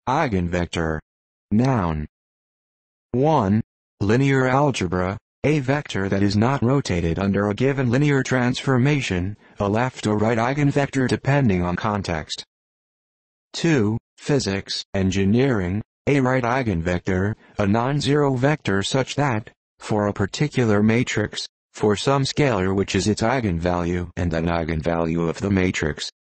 Eigenvector. Noun. 1. Linear algebra, a vector that is not rotated under a given linear transformation, a left or right eigenvector depending on context. 2. Physics, engineering, a right eigenvector, a non-zero vector such that, for a particular matrix, for some scalar which is its eigenvalue and an eigenvalue of the matrix,